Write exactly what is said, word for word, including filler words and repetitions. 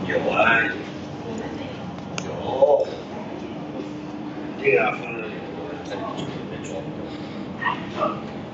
有啊，有，这个放在里头，在里面装。